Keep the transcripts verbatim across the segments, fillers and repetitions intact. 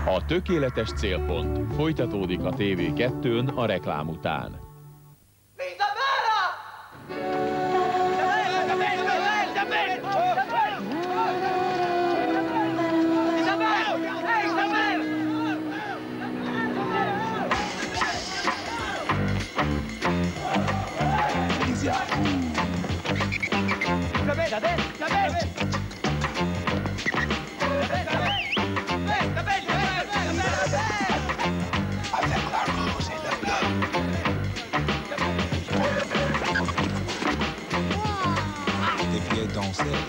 A tökéletes célpont folytatódik a té vé kettőn a reklám után. Isabel, Isabel! Avec la rose et le bleu. Des vieilles danser.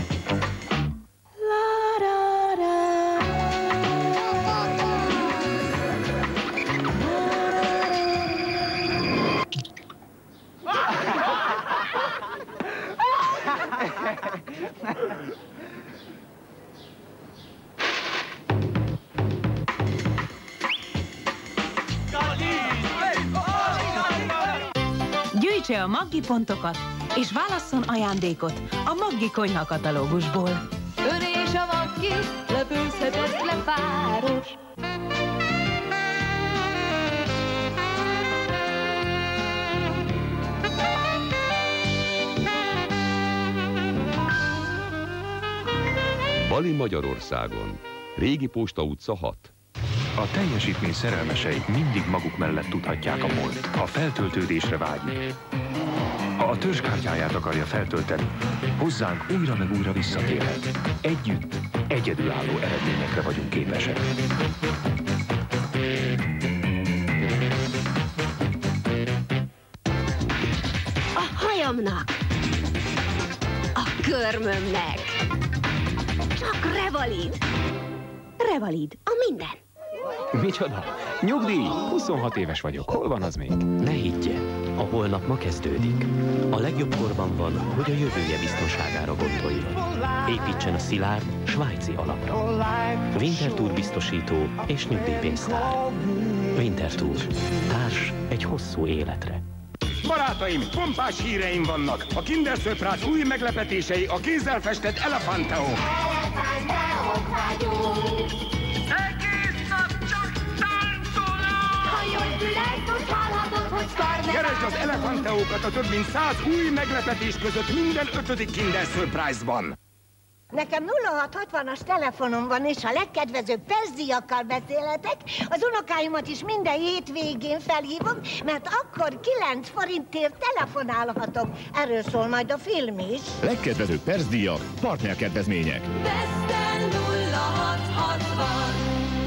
Gyűjtse a Maggi pontokat, és válasszon ajándékot a Maggi konyha katalógusból. Ön és a Maggi, lepőzhetetlen páros. Bali Magyarországon. Régi Posta utca hat. A teljesítmény szerelmesei mindig maguk mellett tudhatják a Molt, ha feltöltődésre vágyik. Ha a törzskártyáját akarja feltölteni, hozzánk újra meg újra visszatérhet. Együtt egyedülálló eredményekre vagyunk képesek. A hajamnak, a körmömnek, csak Revalid. Revalid, a minden. Micsoda? Nyugdíj? huszonhat éves vagyok. Hol van az még? Ne higgye, a holnap ma kezdődik. A legjobb korban van, hogy a jövője biztonságára gondoljon. Építsen a szilárd, svájci alapra. Winterthur biztosító és nyugdíjpénztár. Winterthur. Társ egy hosszú életre. Barátaim, pompás híreim vannak. A Kinder Surprise új meglepetései a kézzel festett Elefanteo. Elefanteók vagyunk. Egész nap csak táncolunk. Ha jól fülelsz, most hallhatod, hogy karneval. Keresd az Elefanteókat a több mint száz új meglepetés között minden ötödik Kinder Surprise-ban. Nekem nulla hat hatvanas telefonom van, és a legkedvezőbb percdíjakkal beszélhetek. Az unokáimat is minden hétvégén felhívom, mert akkor kilenc forintért telefonálhatok. Erről szól majd a film is. Legkedvezőbb percdíjak, partnerkedvezmények. Veszten nulla hat hatvan.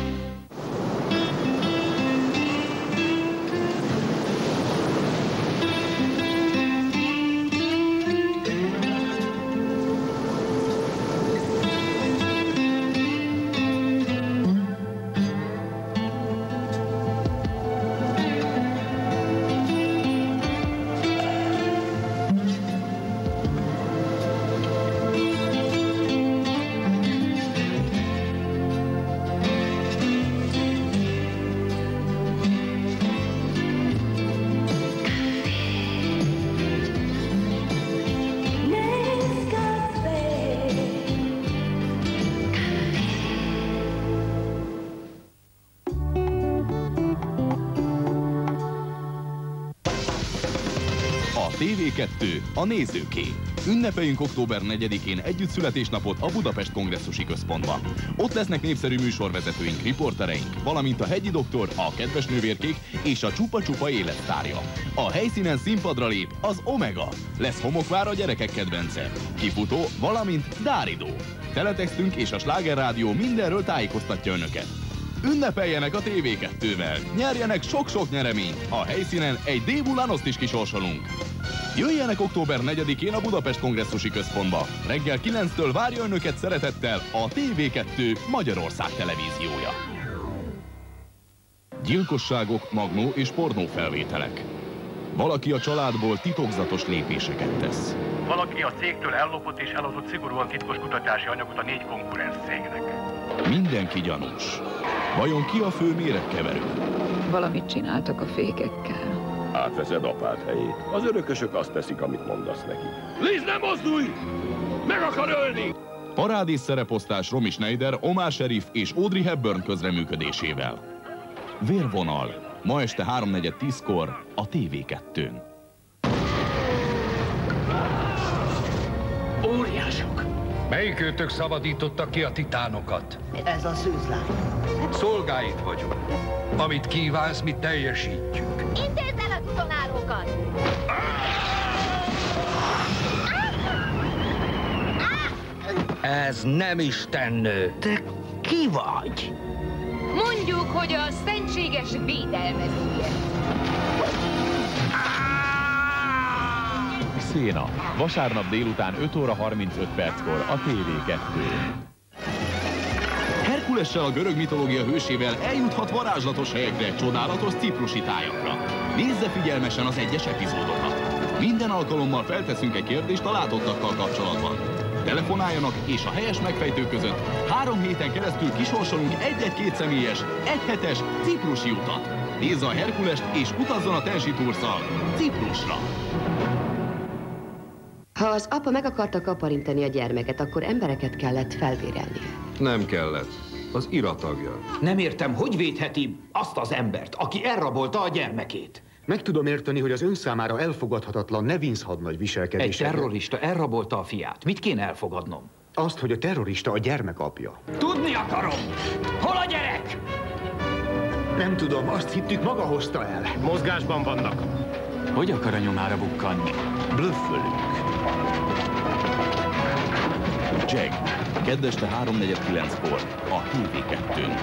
té vé kettő, a nézőké. Ünnepeljünk október negyedikén együtt születésnapot a Budapest Kongresszusi Központban. Ott lesznek népszerű műsorvezetőink, riportereink, valamint a Hegyi Doktor, a Kedves Nővérkék és a Csupa-Csupa életsztárja. A helyszínen színpadra lép az Omega. Lesz homokvár a gyerekek kedvence, kifutó, valamint Dáridó. Teletextünk és a Sláger Rádió mindenről tájékoztatja önöket. Ünnepeljenek a té vé kettővel, nyerjenek sok-sok nyereményt, a helyszínen egy Dévulánoszt is kisorsolunk. Jöjjenek október negyedikén a Budapest Kongresszusi Központba. Reggel kilenctől várja önöket szeretettel a té vé kettő Magyarország televíziója. Gyilkosságok, magnó és pornó felvételek. Valaki a családból titokzatos lépéseket tesz. Valaki a cégtől ellopott és eladott szigorúan titkos kutatási anyagot a négy konkurens cégnek. Mindenki gyanús. Vajon ki a fő méregkeverő? Valamit csináltak a fékekkel. Átveszed apád helyét. Az örökösök azt teszik, amit mondasz neki. Liz, ne mozdulj! Meg akar ölni! Parádés szereposztás Romy Schneider, Omar Sharif és Audrey Hepburn közreműködésével. Vérvonal. Ma este háromnegyed tízkor a té vé kettőn. Óriások! Melyikőtök szabadította ki a titánokat? Ez a szűzlány. Szolgáid vagyunk. Amit kívánsz, mi teljesítjük. Intézd el az utonállókat! Ez nem istennő. Te ki vagy? Mondjuk, hogy a szentséges védelmezője. Széna. Vasárnap délután öt óra harmincöt perckor a té vé kettőn. Herkulessel, a görög mitológia hősével eljuthat varázslatos helyekre, csodálatos ciprusi tájakra. Nézze figyelmesen az egyes epizódokat. Minden alkalommal felteszünk egy kérdést a látottakkal kapcsolatban. Telefonáljanak, és a helyes megfejtő között három héten keresztül kisorsolunk egy-egy kétszemélyes, egyhetes ciprusi utat. Nézze a Herkulest, és utazzon a Tensi Toursszal Ciprusra. Ha az apa meg akarta kaparintani a gyermeket, akkor embereket kellett felvérelnie. Nem kellett. Az iratagja. Nem értem, hogy védheti azt az embert, aki elrabolta a gyermekét. Meg tudom érteni, hogy az ön számára elfogadhatatlan Nevins hadnagy viselkedése. Egy terrorista elrabolta a fiát. Mit kéne elfogadnom? Azt, hogy a terrorista a gyermek apja. Tudni akarom! Hol a gyerek? Nem tudom, azt hittük, maga hozta el. Mozgásban vannak. Hogy akar a nyomára bukkanni? Blöffelünk. Jack. Kedd este háromnegyed kilenckor a té vé kettőn.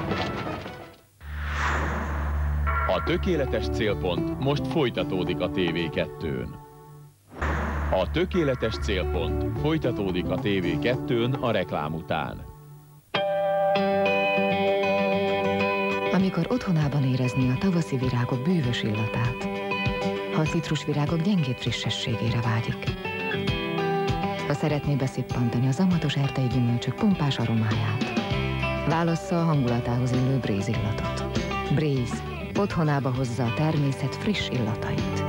A tökéletes célpont most folytatódik a té vé kettőn. A tökéletes célpont folytatódik a té vé kettőn a reklám után. Amikor otthonában érezni a tavaszi virágok bűvös illatát, ha a citrusvirágok gyengébb frissességére vágyik, ha szeretné beszippantani az amatos erdei gyümölcsök pompás aromáját, válassza a hangulatához illő Breeze illatot. Breeze otthonába hozza a természet friss illatait.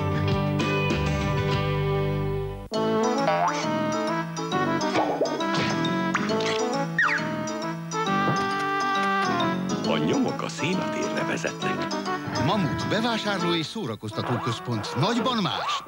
A nyomok a szénatérre vezetnek. Mamut bevásárló és szórakoztató központ. Nagyban más.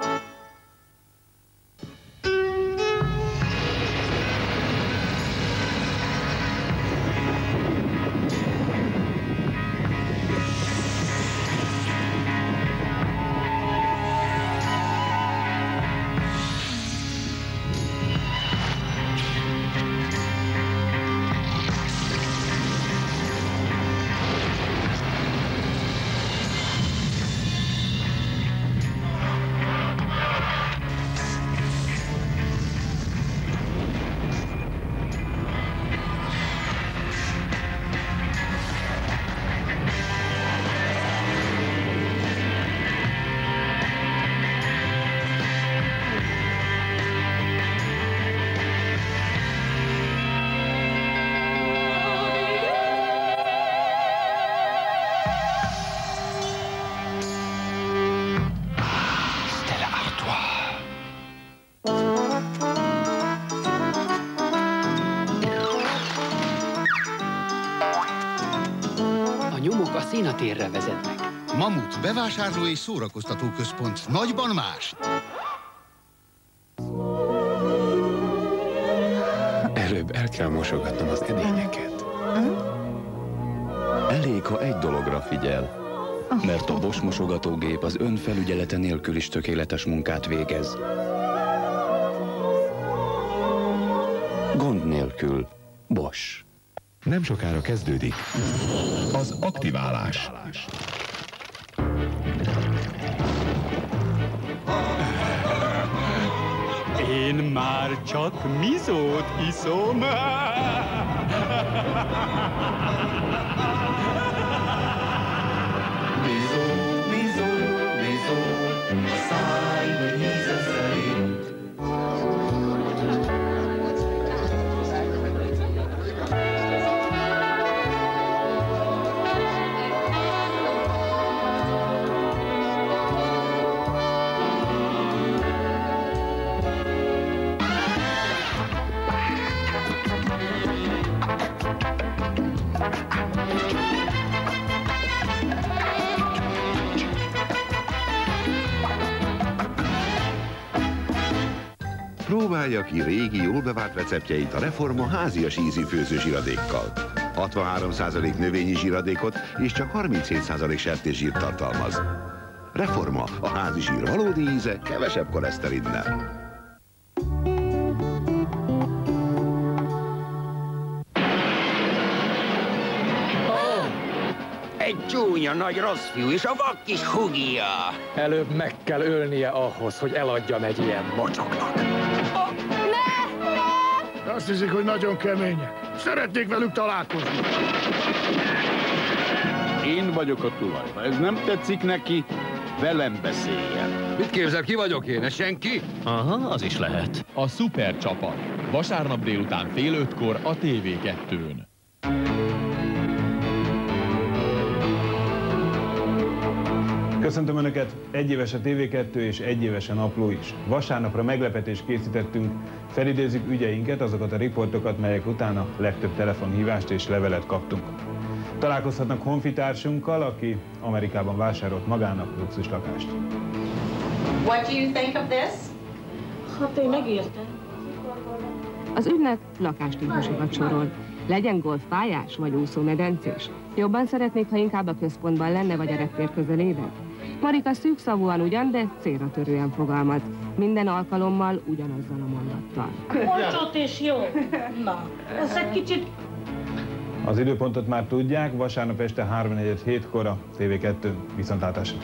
Szénatérre vezetnek. Mamut bevásárló és szórakoztató központ. Nagyban más. Előbb el kell mosogatnom az edényeket. Elég, ha egy dologra figyel. Mert a Bosch mosogatógép az ön felügyelete nélkül is tökéletes munkát végez. Gond nélkül. Bosch. Nem sokára kezdődik az aktiválás. Én már csak mizót iszom. Mizó, mizó, mizó, a szájban íze szerint. Próbálja ki régi, jól bevált receptjeit a Reforma házias ízű főzőzsiradékkal. hatvanhárom százalék növényi zsiradékot és csak harminchét százalék sertészsírt tartalmaz. Reforma, a házi zsír valódi íze, kevesebb koleszterinnel. Egy csúnya nagy rossz fiú és a vak kis hugija. Előbb meg kell ölnie ahhoz, hogy eladjam egy ilyen mocsoknak. Ne! Azt hiszik, hogy nagyon kemények. Szeretnék velük találkozni. Én vagyok a tulaj. Ha ez nem tetszik neki, velem beszéljen. Mit képzel, ki vagyok én? Ez senki? Aha, az is lehet. A Szuper Csapat. Vasárnap délután fél ötkor a té vé kettőn. Köszöntöm Önöket! Egyéves a té vé kettő és egyéves a Napló is. Vasárnapra meglepetést készítettünk, felidézzük ügyeinket, azokat a riportokat, melyek utána legtöbb telefonhívást és levelet kaptunk. Találkozhatnak honfitársunkkal, aki Amerikában vásárolt magának luxuslakást. What do you think of this? Hát én megértem. Az ügynek lakástípusokat sorol. Legyen golfpályás vagy úszómedencés. Jobban szeretnék, ha inkább a központban lenne, vagy a reptér közelében. Marika szűkszavúan ugyan, de célra törően fogalmaz. Minden alkalommal ugyanazzal a mondattal. Olcsott és jó. Na, ez egy kicsit... Az időpontot már tudják, vasárnap este háromnegyed hétkor a té vé kettőn. Viszontlátásra!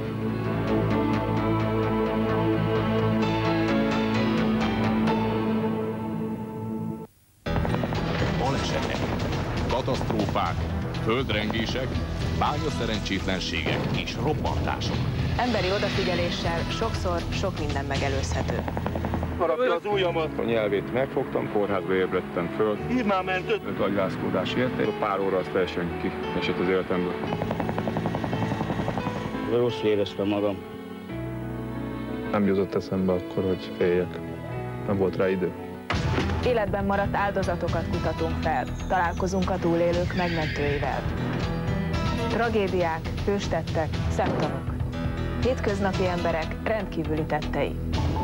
Balesetek, katasztrófák, földrengések, bányaszerencsétlenségek és robbantások. Emberi odafigyeléssel sokszor sok minden megelőzhető. Harapta az ujjamat. A nyelvét megfogtam, kórházba ébredtem föl. Hívd már mentőt! Ez agyászkódás érte. Pár óra az teljesen ki esett az életemből. Rosszul éreztem magam. Nem jutott eszembe akkor, hogy féljek. Nem volt rá idő. Életben maradt áldozatokat kutatunk fel. Találkozunk a túlélők megmentőivel. Tragédiák, hőstettek, szemtanúk. Hétköznapi emberek rendkívüli tettei.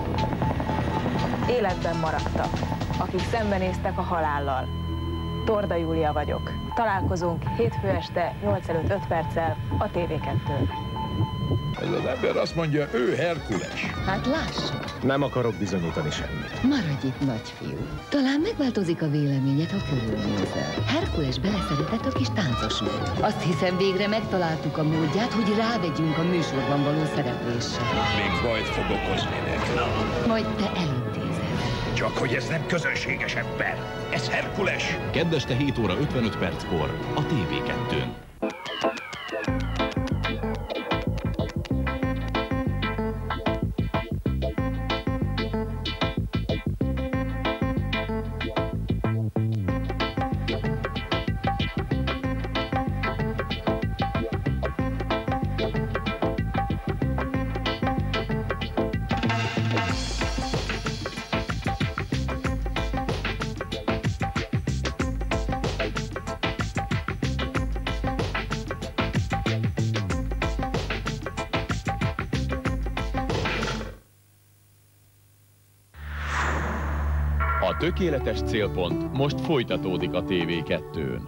Életben maradtak, akik szembenéztek a halállal. Torda Júlia vagyok. Találkozunk hétfő este nyolc előtt öt perccel a té vé kettőn. Ez az ember azt mondja, ő Herkules. Hát lássuk. Nem akarok bizonyítani semmit. Maradj itt, nagyfiú. Talán megváltozik a véleményed, ha körülnézel. Herkules beleszeretett a kis táncosnő. Azt hiszem, végre megtaláltuk a módját, hogy rávegyünk a műsorban való szereplésre. Még bajt fog okozni nekem. Majd te elintézed. Csak hogy ez nem közönséges ember. Ez Herkules. Kedd este hét óra ötvenöt perckor a té vé kettőn. A tökéletes célpont most folytatódik a té vé kettőn.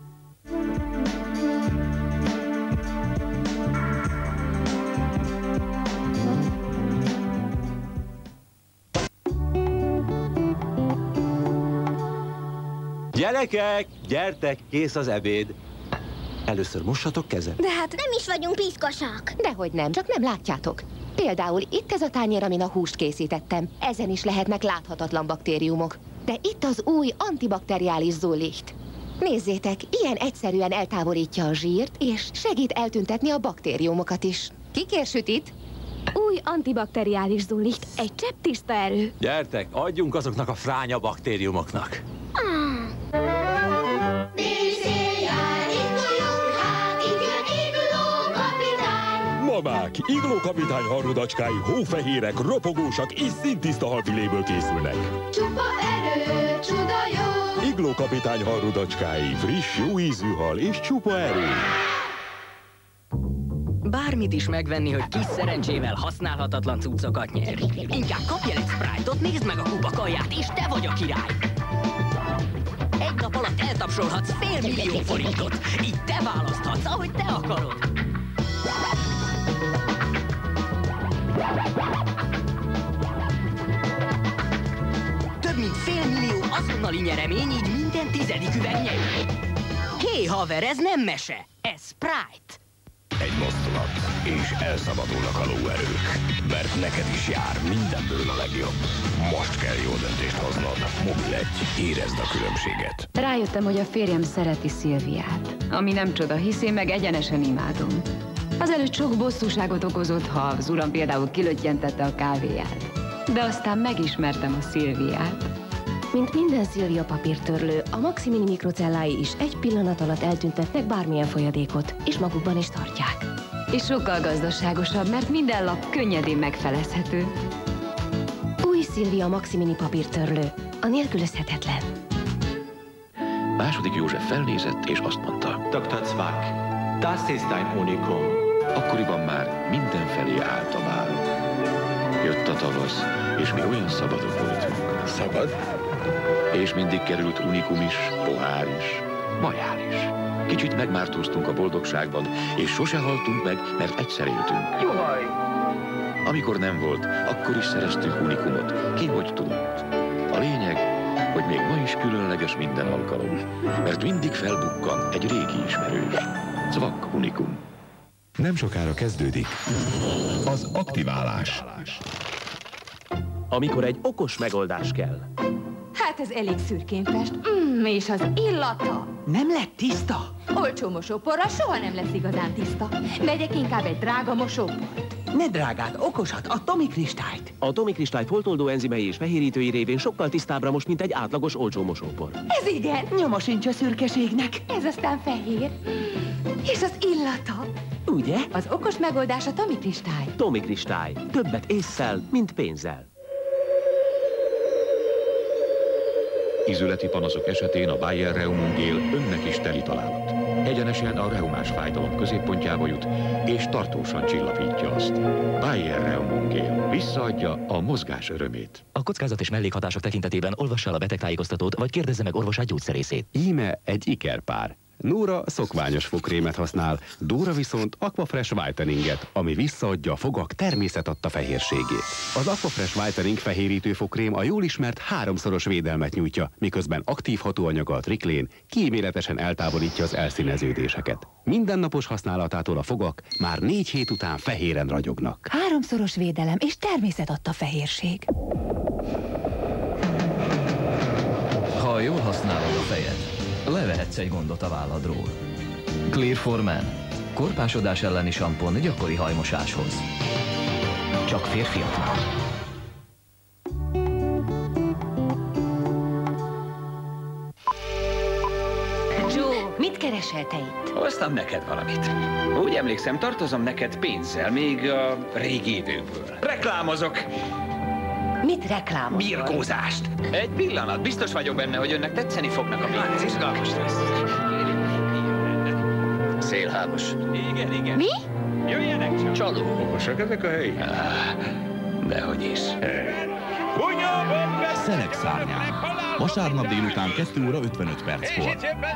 Gyerekek, gyertek, kész az ebéd. Először mossatok kezet. De hát nem is vagyunk piszkosak. Dehogy nem, csak nem látjátok. Például itt ez a tányér, amin a húst készítettem. Ezen is lehetnek láthatatlan baktériumok. De itt az új antibakteriális Zollicht. Nézzétek, ilyen egyszerűen eltávolítja a zsírt, és segít eltüntetni a baktériumokat is. Ki kér sütit? Új antibakteriális Zollicht, egy csepp tiszta erő. Gyertek, adjunk azoknak a fránya baktériumoknak. Mamák, iglókapitány harrodacskái hófehérek, ropogósak és szintiszta halfiléből készülnek. Csupa erő, csuda jó. Iglókapitány harrodacskái, friss, jó ízű hal és csupa erő. Bár bármit is megvenni, hogy kis szerencsével használhatatlan cuccokat nyer. Inkább kapj el egy Sprite-ot, nézd meg a kupak alját, és te vagy a király! Egy nap alatt eltapsolhatsz fél millió forintot. Így te választhatsz, ahogy te akarod. Több mint fél millió azonnali nyeremény, így minden tizedik üveg nyer. Hé, haver, ez nem mese, ez Sprite. Egy mozdulat, és elszabadulnak a lóerők, mert neked is jár mindenből a legjobb. Most kell jó döntést hoznod. Mobil egy, érezd a különbséget. Rájöttem, hogy a férjem szereti Szilviát. Ami nem csoda, hisz én meg egyenesen imádom. Azelőtt sok bosszúságot okozott, ha az uram például kilöttyentette a kávéját. De aztán megismertem a Szilviát. Mint minden Szilvia papírtörlő, a Maximini mikrocellái is egy pillanat alatt eltüntetnek bármilyen folyadékot, és magukban is tartják. És sokkal gazdaságosabb, mert minden lap könnyedén megfelezhető. Új Szilvia Maximini papírtörlő, a nélkülözhetetlen. Második József felnézett, és azt mondta: doktor Zwack, das ist ein Unikum. Akkoriban már mindenfelé állt a bál. Jött a tavasz, és mi olyan szabadok voltunk. Szabad? És mindig került unikum is, pohár is, majál is. Kicsit megmártóztunk a boldogságban, és sose haltunk meg, mert egyszer éltünk. Juhaj! Amikor nem volt, akkor is szereztünk unikumot. Ki hogy tudott? A lényeg, hogy még ma is különleges minden alkalom, mert mindig felbukkan egy régi ismerős. Zwack unikum. Nem sokára kezdődik az aktiválás. Amikor egy okos megoldás kell. Hát ez elég szürkén fest. Mm, és az illata. Nem lett tiszta? Olcsó mosóporral soha nem lesz igazán tiszta. Megyek inkább egy drága mosóport. Ne drágát, okosat, a Tomi kristályt. A Tomi kristály foltoldó enzimei és fehérítői révén sokkal tisztábbra most, mint egy átlagos olcsó mosópor. Ez igen. Nyoma sincs a szürkeségnek. Ez aztán fehér. És az illata. Ugye? Az okos megoldás a Tomi kristály. Tomi kristály. Többet ésszel, mint pénzzel. Ízületi panaszok esetén a Bayer Reumungél önnek is teli találat. Egyenesen a reumás fájdalom középpontjába jut, és tartósan csillapítja azt. Bayer Reumungél visszaadja a mozgás örömét. A kockázat és mellékhatások tekintetében olvassa el a betegtájékoztatót, vagy kérdezze meg orvosát, gyógyszerészét. Íme egy ikerpár. Nóra szokványos fogkrémet használ, Dóra viszont Aquafresh Whiteninget, ami visszaadja a fogak természetadta fehérségét. Az Aquafresh Whitening fehérítő fogkrém a jól ismert háromszoros védelmet nyújtja, miközben aktív hatóanyaga a triklén kíméletesen eltávolítja az elszíneződéseket. Mindennapos használatától a fogak már négy hét után fehéren ragyognak. Háromszoros védelem és természetadta fehérség. Ha jól használod a fejed, levehetsz egy gondot a válladról. Clear for Men. Korpásodás elleni sampon gyakori hajmosáshoz. Csak férfiaknak. Joe, mit keresel te itt? Hoztam neked valamit. Úgy emlékszem, tartozom neked pénzzel, még a régi időkből. Reklámozok! Mit reklámozol? Birkózást! Egy pillanat, biztos vagyok benne, hogy önnek tetszeni fognak a pénzek. Izgalmas lesz. Szélhámos. Igen, igen. Mi? Jöjjenek csak. Csaló. Okosak ezek a helyi? Dehogy is. Szelek szárnyán. Vasárnap délután kettő óra ötvenöt perckor.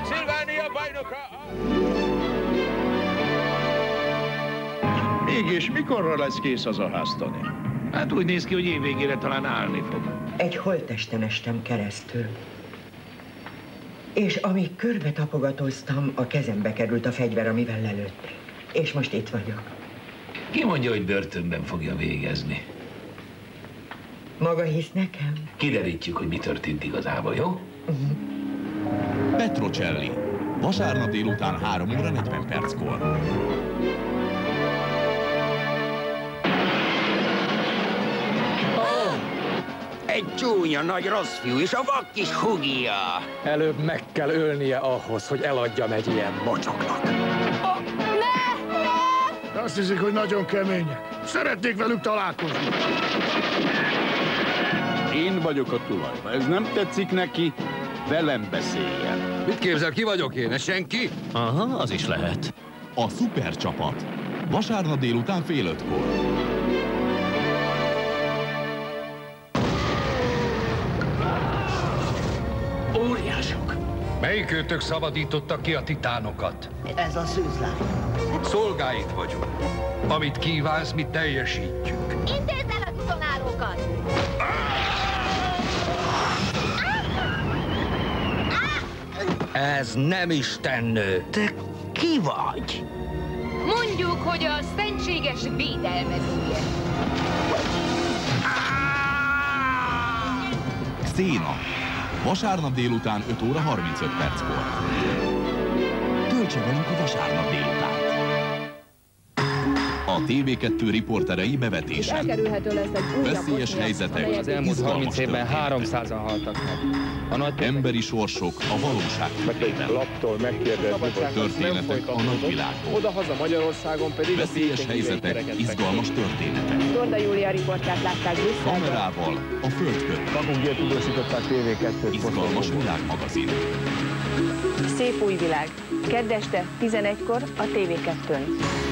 Mégis mikorra lesz kész az a háztani? Hát úgy néz ki, hogy évvégére talán állni fog. Egy holttesten estem keresztül. És amíg körbe tapogatóztam, a kezembe került a fegyver, amivel lelőttek. És most itt vagyok. Ki mondja, hogy börtönben fogja végezni? Maga hisz nekem? Kiderítjük, hogy mi történt igazából, jó? Uh-huh. Petrocelli. Vasárnap délután három óra negyven perckor. Egy csúnya nagy rossz fiú, és a vak kis hugija. Előbb meg kell ölnie ahhoz, hogy eladjam egy ilyen mocsoknak. Oh, ne! Ne! Azt hiszik, hogy nagyon kemények. Szeretnék velük találkozni. Én vagyok a tulajban. Ez nem tetszik neki, velem beszéljen. Mit képzel, ki vagyok én? Ez senki? Aha, az is lehet. A szupercsapat. Vasárnap délután fél ötkor. Óriások! Melyik őtök szabadította ki a titánokat? Ez a szűzlány. Szolgáid vagyunk. Amit kívánsz, mi teljesítjük. Intézd el az utonállókat! Ez nem istennő. Te ki vagy? Mondjuk, hogy a szentséges védelmezője. Széna. Vasárnap délután öt óra harmincöt perckor. Töltse velünk a vasárnap délutánt. A té vé kettő riporterei bevetésen. Elkerülhető lesz egy újabb veszélyes helyzetek, az elmúlt harminc évben háromszázan haltak meg. A nagy emberi sorsok a valóság tükrében. Történetek a nagyvilágból. Oda-haza Magyarországon pedig veszélyes helyzetek, izgalmas történetek. Torda Júlia riportját látták Brüsszelben. Kamerával a föld körül. Magukért tudósították té vé kettőt. Izgalmas világmagazin. Szép új világ. Kedd este tizenegykor a té vé kettőn.